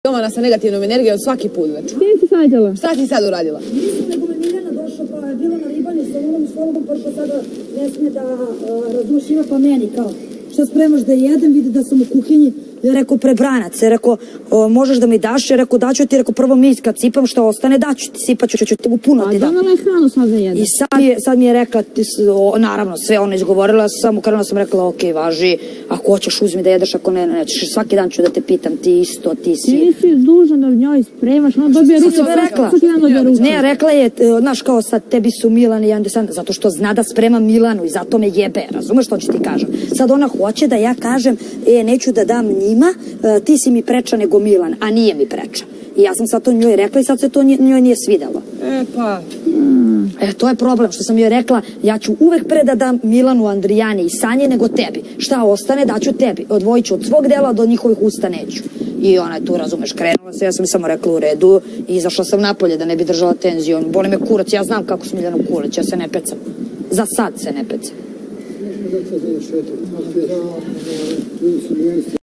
Jovana sa negativnom energijom svaki put već. Ti si svađala? Šta si sad uradila? Nisam, nego me Miljana došla pa je bila na ribanju sa unom i slobom, pa sada ne sme da razmušiva pa meni kao šta spremaš da jedem, vidi da sam u kuhinji. Ja rekao prebranac, ja rekao možeš da mi daš, ja rekao daću ti, rekao prvo mi kad sipam što ostane daću ti, sipaću ću ti puno ti dam. A donala je hranu sad da jede. I sad mi je rekla, naravno sve ona izgovorila, samo ukravno sam rekla ok, važi, ako hoćeš uzmi da jedeš, ako ne, nećeš, svaki dan ću da te pitam, ti isto, ti si. Ti nisi dužan da njoj spremaš, ona dobije ruke, svaki dan dobije ruke. Ne, rekla je, znaš kao sad tebi su Milan i Andersan, zato što zna da sprema Milanu i zato me jebe, razumeš što ću ti kažem. Sad ona hoće da ja kažem, neću da dam njima, ti si mi preča nego Milan, a nije mi preča. I ja sam sad to njoj rekla i sad se to njoj nije svidelo. To je problem, što sam joj rekla, ja ću uvek pre da dam Milanu, Andrijani i Sanji nego tebi. Šta ostane, daću tebi. Odvojit ću od svog dela, do njihovih usta neću. I ona je tu, razumeš, krenula se, ja sam mi samo rekla u redu i izašla sam napolje da ne bi držala tenziju. Boli me kurac, ja znam kako Smiljanu Kulić, ja se ne pecam. Za sad se ne pecam.